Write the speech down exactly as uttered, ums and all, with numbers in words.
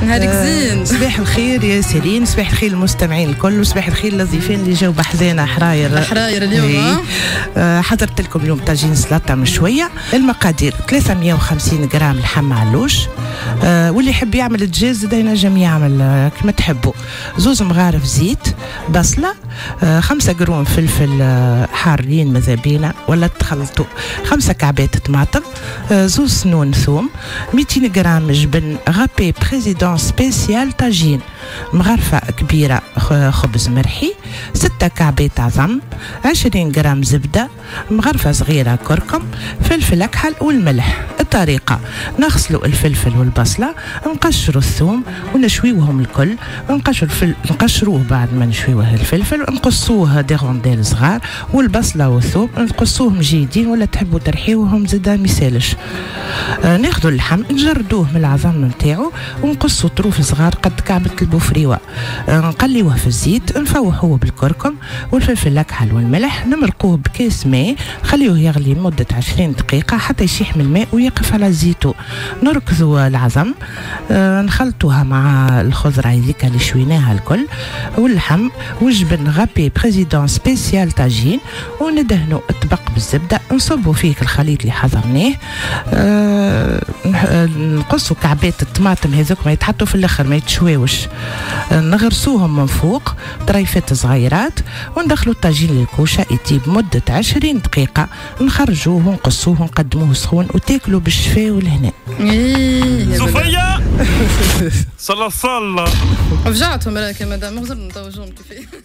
نهارك زين. صباح الخير يا سيرين، صباح الخير للمستمعين الكل، وصباح الخير للضيفين اللي جاو بحذانا حراير حراير اليوم. آه حضرت لكم اليوم طاجين سلطه من شويه. المقادير ثلاثمية وخمسين غرام لحم علوش، آه واللي يحب يعمل دجاج زي ينجم يعمل آه كما تحبوا. زوز مغارف زيت، بصله، آه خمسة قرون فلفل آه حارين مذابينه ولا تخلطوا، خمسة كعبات طماطم، آه زوز سنون ثوم، مئتين غرام جبن غابي بريزيدون سبيسيال طاجين، مغرفه كبيره خبز مرحي، ستة كعبات عظم، عشرين غرام زبده، مغرفه صغيره كركم، فلفل اكحل والملح. الطريقه: نغسلوا الفلفل والبصله، نقشروا الثوم ونشويوهم الكل، نقشر الفل... نقشروه بعد ما نشويوه الفلفل، نقصوه دي رونديل صغار، والبصله والثوم نقصوهم جيدين ولا تحبوا ترحيوهم زاده ميسالش. آه ناخذوا اللحم نجردوه من العظم نتاعو ونقصوا طروف صغار قد كعبه البوفريوه، آه نقليوه في الزيت، نفوحوه بالكركم والفلفل الاكحل والملح، نمرقوه بكاس ماء، نخليوه يغلي مده عشرين دقيقه حتى يشيح من الماء ويقف على زيتو. نركزوا العظم، آه نخلطوها مع الخضره هذيك اللي شويناها الكل واللحم والجبن غابي بريزيدون سبيسيال طاجين، وندهنوا الطبق بالزبده، نصبوا فيه الخليط اللي حضرناه. آه نقصوا كعبات الطماطم هذوك ما يتحطوا في الاخر ما يتشواوش، آه نغرسوهم من فوق طريفات صغيرات، وندخلوا الطاجين للكوشه يطيب مده عشرين دقيقه، نخرجوه ونقصوه ونقدموه سخون وتاكلوا بالشفاء والهناء. صفيه صلى صلى رجعتهم راك يا مدام، مغزر نطوجوهم كيفاه.